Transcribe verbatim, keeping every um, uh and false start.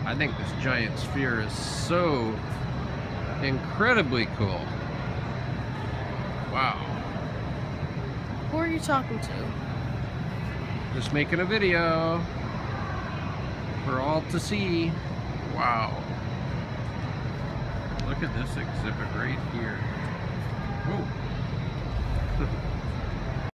I think this giant sphere is so incredibly cool. Wow. Who are you talking to? Just making a video for all to see. Wow. Look at this exhibit right here. Whoa.